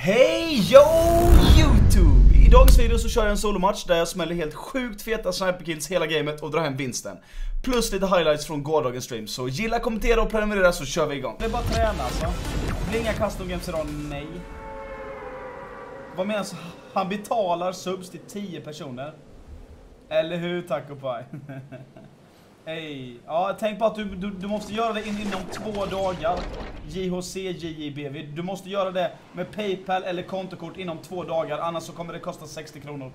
Hej yo YouTube! I dagens video så kör jag en solomatch där jag smäller helt sjukt feta sniperkills hela gamet och drar hem vinsten. Plus lite highlights från gårdagens stream. Så gilla, kommentera och prenumerera så kör vi igång. Det är bara träna alltså. Det blir inga custom games idag, nej. Vad menas? Han betalar subs till 10 personer. Eller hur, Taco Pie? Hej. Ja, tänk på att du måste göra det inom 2 dagar. JHC, JJBV. Du måste göra det med PayPal eller kontokort inom 2 dagar. Annars så kommer det kosta 60 kronor.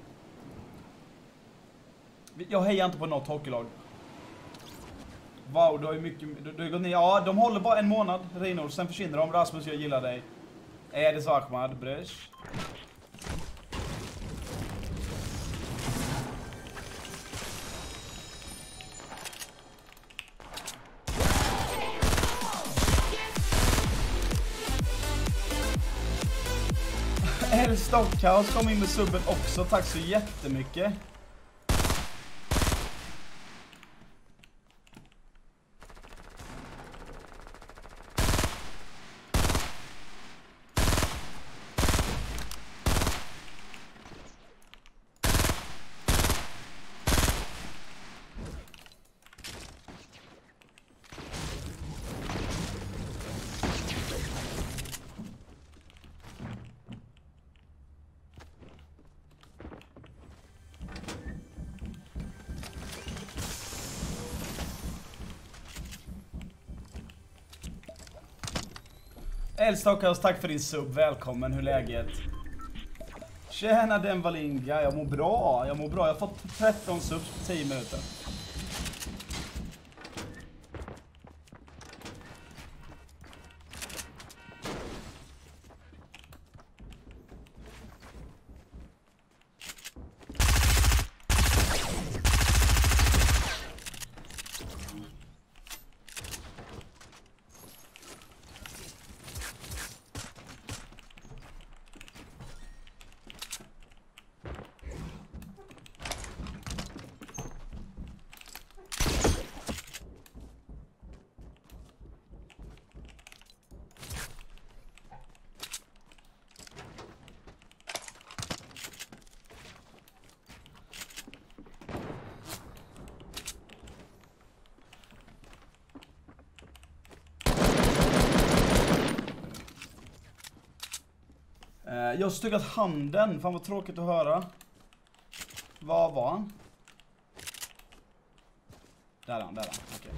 Jag hejar inte på något hockeylag. Wow, du har ju mycket... Du har gått ner. Ja, de håller bara en månad, Rinor. Sen försvinner de. Rasmus, jag gillar dig. Är det så, Ahmad? Brösch. El Stockhouse kom in med subben också. Tack så jättemycket. El Stockhouse, tack för din sub. Välkommen, hur är läget? Tjena den Valinga, jag mår bra. Jag har fått 13 subs på 10 minuter. Jag har stuggat handen. Fan vad tråkigt att höra. Vad var han? Där är han. Okej.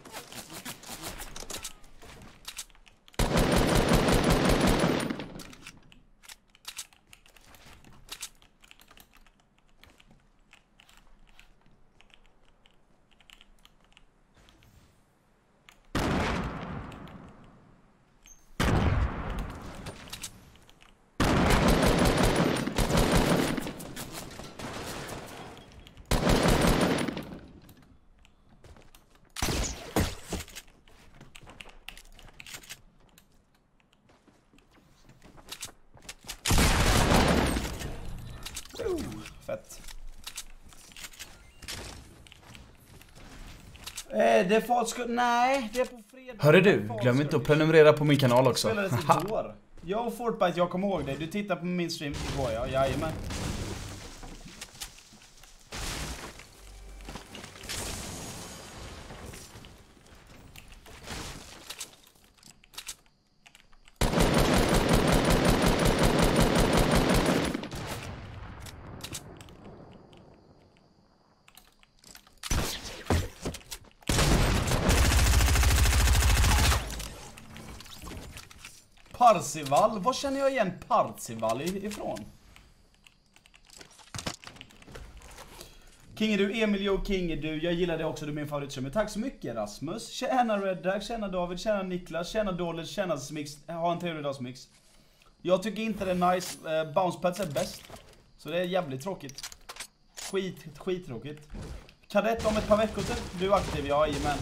Fett. Det är fartskott. Nej, det är på fredag. Hörru du, glöm inte att prenumerera på min kanal också. Spelades igår. Jag och Fortnite, jag kommer ihåg dig. Du tittar på min stream igår, ja. Jajamän. Parzival? Vad känner jag igen Parzival ifrån? King är du, Emil, jo, King är du. Jag gillar det också, du är min favoritströmmare. Tack så mycket Rasmus. Tjena Reddack, tjena David, tjena Niklas, tjena Dolly, tjena Smix. Ha en trevlig dag Smix. Jag tycker inte det är nice. Bouncepads är bäst. Så det är jävligt tråkigt. Skittråkigt. Kadett om ett par veckor till. Du är aktiv, ja, jajamän.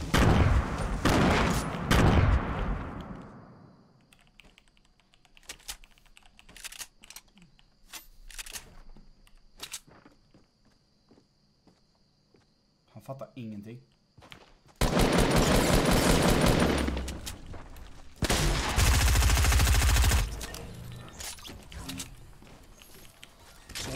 Han fattar ingenting.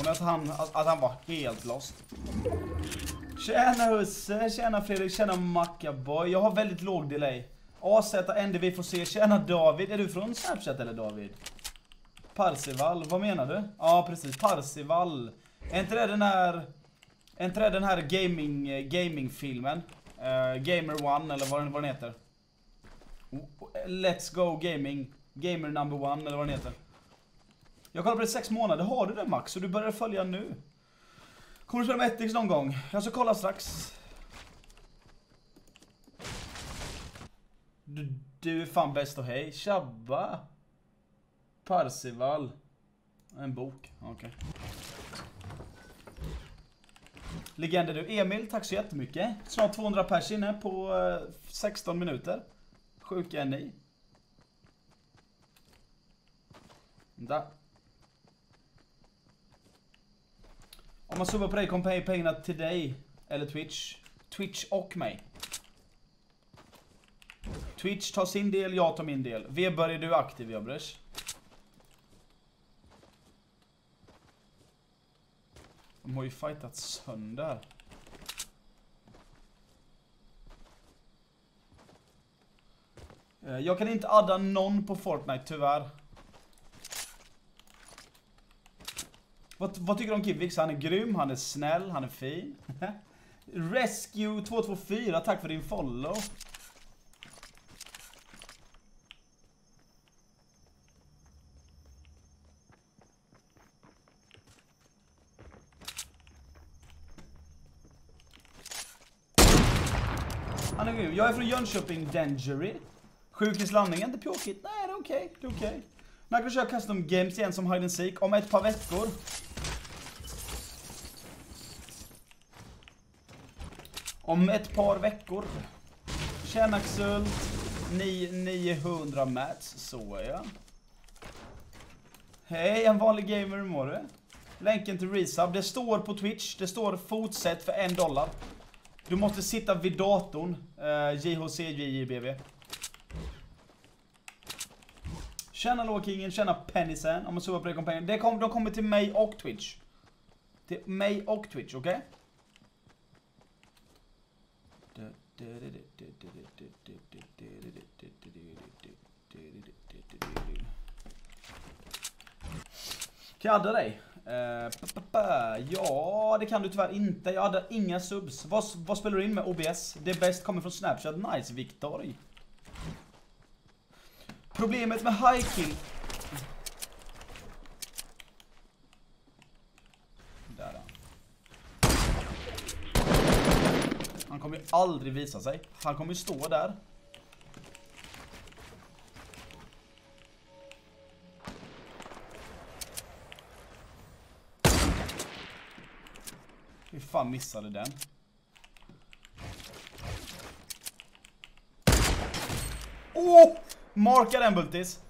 mig att han var helt lost. Tjena Husse, tjena Fredrik, tjena Maccaboy. Jag har väldigt låg delay. AZND får se. Tjena David, är du från Snapchat eller David? Parsival, vad menar du? Ja precis, Parsival. Är inte det den här gamingfilmen? Gamer One eller vad den heter? Let's Go Gaming. Gamer number one eller vad den heter. Jag kollar på det 6 månader. Har du det Max? Så du börjar följa nu. Kommer du spela med Ethics någon gång? Jag ska kolla strax. Du är fan bäst och hej. Tjabba. Parsival. En bok. Okej. Okay. Legender du. Emil, tack så jättemycket. Snart 200 pers inne på 16 minuter. Sjuka är ni. Där. Om man subbar på dig kommer pengarna till dig. Eller Twitch. Twitch och mig. Twitch tar sin del, jag tar min del. Weber är du aktiv, Jabrers. De har ju fightat sönder. Jag kan inte adda någon på Fortnite, tyvärr. Vad tycker du om Kivix? Han är grym, han är snäll, han är fin. Rescue 224, tack för din follow. Han är grym. Jag är från Jönköping, Dangery. Sjukhuslandningen, det är pjåkigt. Nej, det är okej, det är okej. När kan vi köra custom games igen som hide and seek? Om ett par veckor. Om ett par veckor. Tjena Axel. 900 mats, så är jag. Hej, en vanlig gamer mår du? Länken till resub, det står på Twitch. Det står fortsätt för $1. Du måste sitta vid datorn. JHCJJBB. Tjena Låkingen, tjena Pennisen. Om man suvar på det pengar. De kommer till mig och Twitch. Till mig och Twitch, okej? Kan jag adda dig? Ja, det kan du tyvärr inte. Jag hade inga subs. Vad spelar du in med OBS? Det bäst kommer från Snapchat. Nice, Victor. Problemet med high kill. Där. Han kommer ju aldrig visa sig. Han kommer ju stå där. Hur fan missade den? Åh! Marka den, Bultis.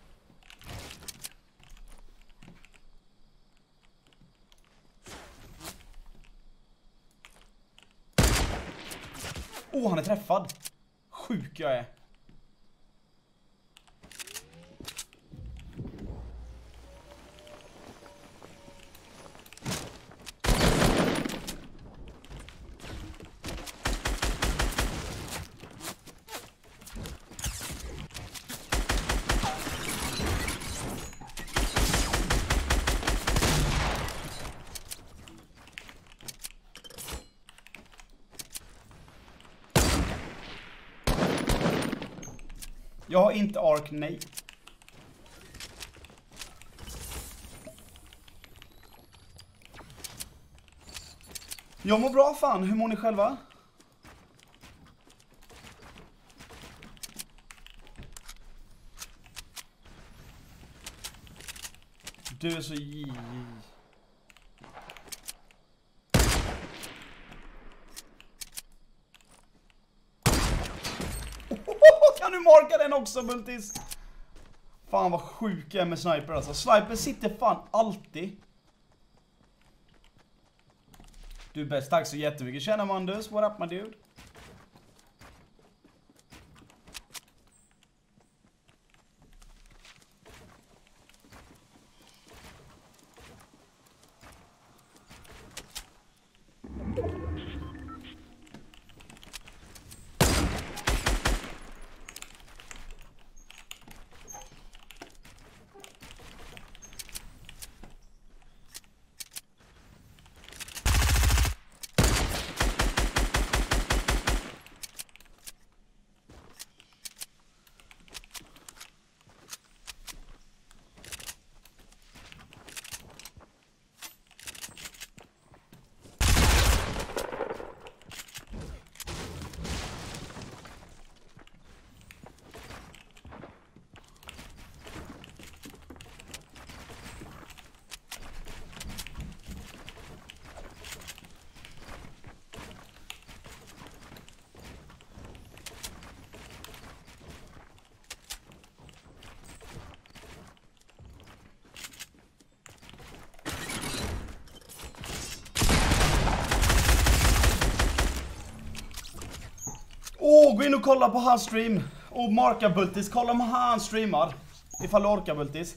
Åh, han är träffad. Sjuk jag är. Jag har inte ark, nej. Jag mår bra fan, hur mår ni själva? Du är så Kan du marka den också, Bultis? Fan vad sjuk jag är med sniper alltså. Sniper sitter fan alltid. Du är bäst, tack så jättemycket. Tjena Mandus, what up my dude? Gå in och kolla på hans stream. Och marka Bultis, kolla om han streamar. Ifall du orkar Bultis.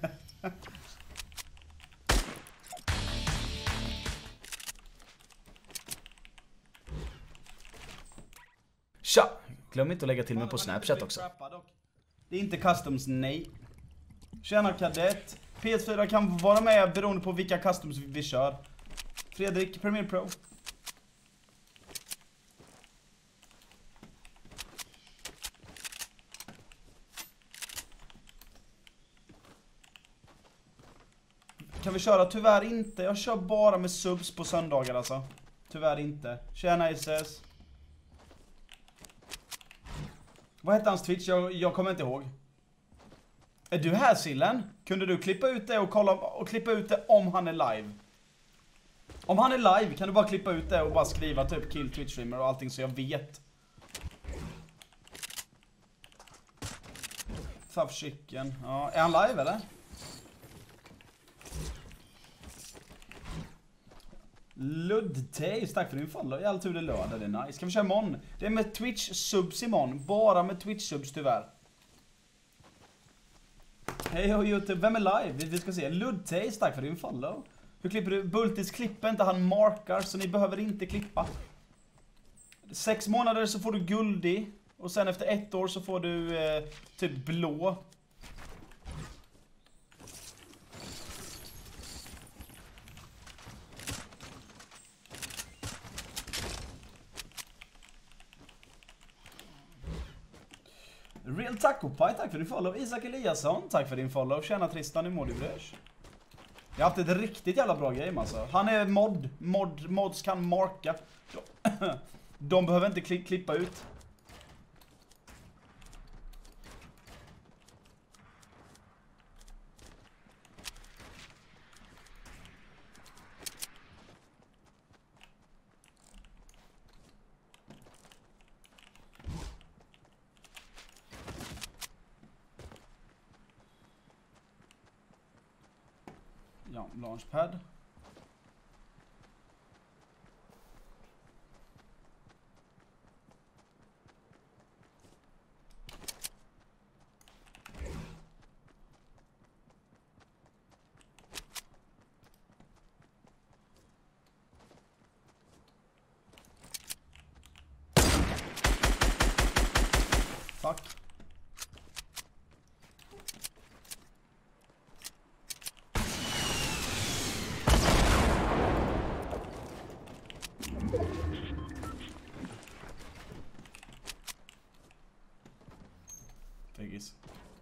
Tja! Glöm inte att lägga till mig på Snapchat också. Det är inte customs, nej. Tjena kadett. PS4 kan vara med beroende på vilka customs vi kör. Fredrik, Premiere Pro. Kan vi köra? Tyvärr inte. Jag kör bara med subs på söndagar alltså. Tyvärr inte. Tjena ISS. Vad heter hans Twitch? Jag kommer inte ihåg. Är du här Sillen? Kunde du klippa ut det och kolla och klippa ut det om han är live? Om han är live kan du bara klippa ut det och bara skriva typ kill Twitch streamer och allting så jag vet. Tough chicken. Ja, är han live eller? Ludtace, tack för din follow. I all tur det lördag, det är nice. Ska vi köra imorgon? Det är med Twitch subs imorgon. Bara med Twitch subs tyvärr. Hej och YouTube, vem är live? Vi ska se. Ludtace, tack för din follow. Hur klipper du? Bultis klipper inte, han markar så ni behöver inte klippa. 6 månader så får du guldig. Och sen efter 1 år så får du typ blå. Real Taco Pie, tack för din follow. Isak Eliasson, tack för din follow. Tjena Tristan, hur mår du brörs? Jag har haft ett riktigt jävla bra game alltså. Han är mods kan marka. De behöver inte klippa ut. Ja, launchpad. Fuck. Figgis.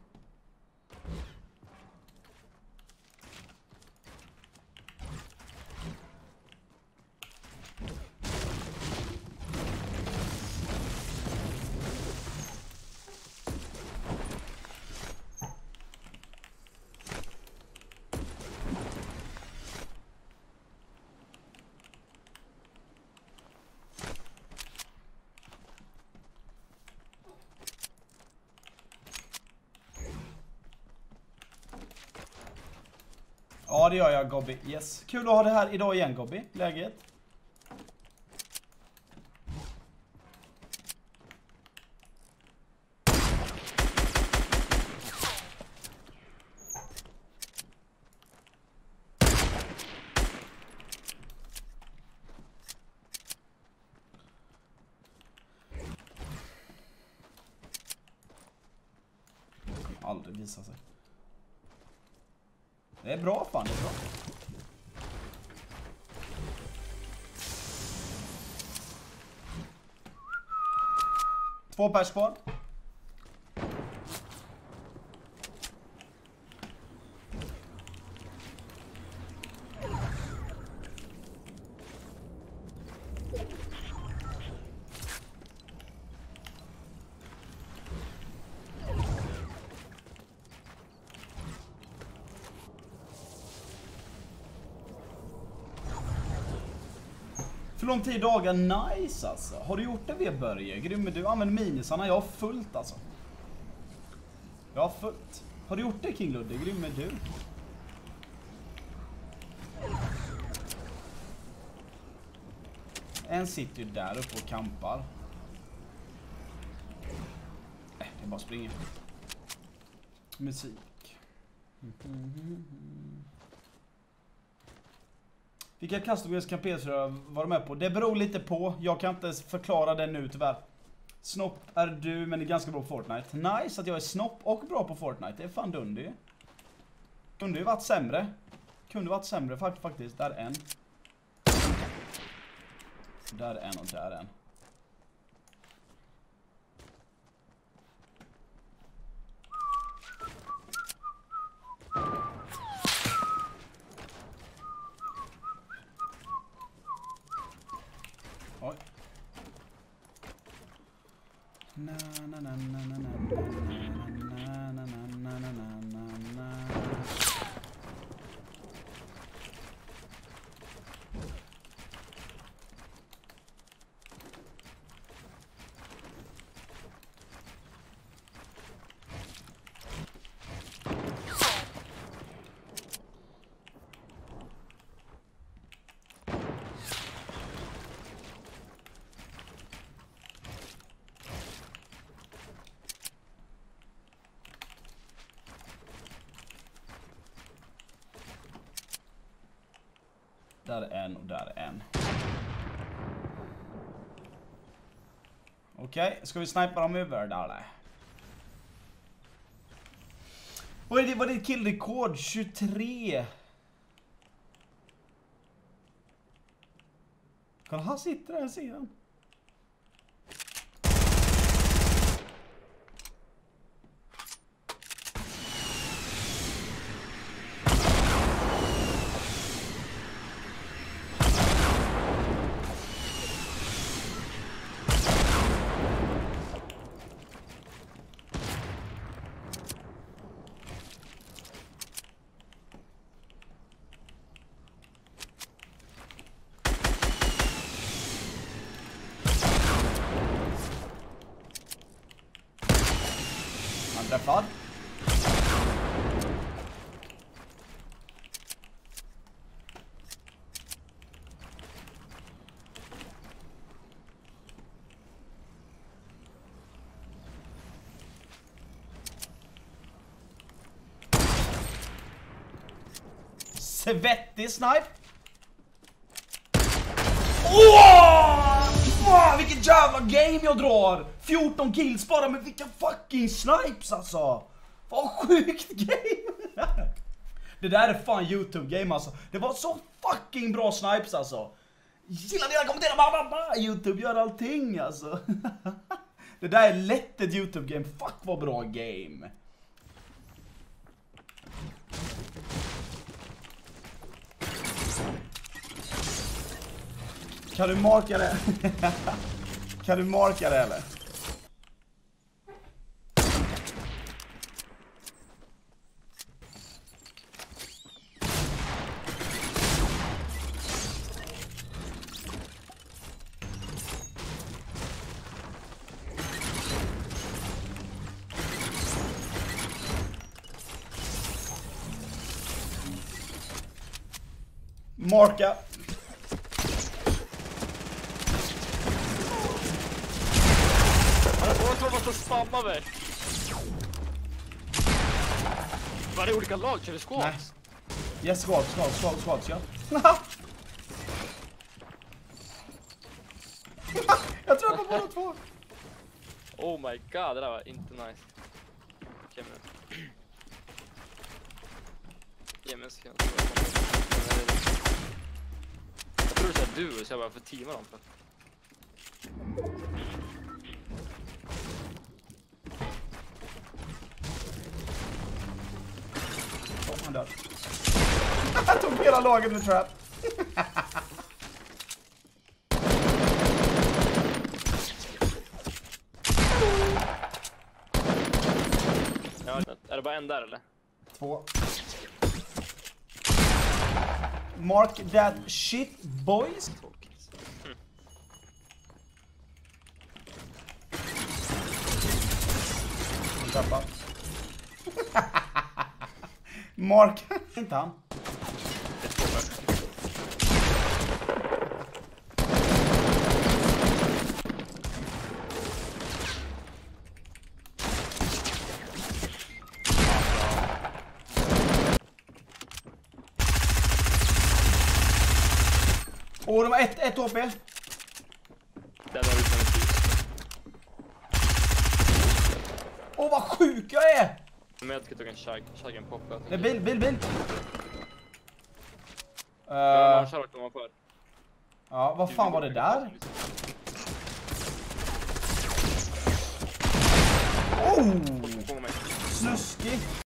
Ja, det gör jag, Gobby. Yes. Kul att ha det här idag igen, Gobby. Läget? Aldrig visa sig. Det är bra fan, det är bra. Två pers kvar. För lång 10 dagar, nice alltså. Har du gjort det vid Börje? Grym, du använder minisarna, jag har fullt alltså. Jag har fullt. Har du gjort det King Ludde? Grym är du. En sitter ju där uppe och kampar. bara springa. Musik. Vilka castaways kan PS4 vara med på? Det beror lite på. Jag kan inte förklara det nu tyvärr. Snopp är du, men är ganska bra på Fortnite. Nice att jag är snopp och bra på Fortnite. Det är fan dunder. Kunde ju varit sämre. Kunde varit sämre faktiskt. Där är en. Där är en och där är en. Oj. Na na na na na na na na na na na. Där är en och där är en. Okej, ska vi snipa dem över där? Vad är det? Vad är det? Killrekord 23. Kolla, han sitter där, ser han. Träffad. Svettig snipe. Fan, vilket jävla game jag drar. 14 kills bara med vilka fucking snipes alltså. Vad sjukt game. Det där är fan YouTube game alltså. Det var så fucking bra snipes alltså. Gilla dina kommentarer. YouTube gör allting alltså. Det där är lätt ett YouTube game. Fuck vad bra game. Kan du marka det? Kan du marka det eller? Marka. Jag måste spamma mig. Var det olika lag? Kör vi squads? Yes, squads, ja. Jag tror på båda två. Oh my god, det där var inte nice. Okej, men... Ge mig en sekund. Jag tror det är du, så jag bara får teama dem. Han dör. Jag tog hela laget med trap. Ja, är det bara en där eller? 2. Mark that shit, boys. Tappa. Mark, inte han. Åh, de har ett HP. Där har vi fan ett. Åh, vad sjuk jag är! Men jag ska ta en shotgun pop. Det är bil. Ja, Charlotte kommer för. Ja, vad fan var det där? Oh! På mig. Snuskig.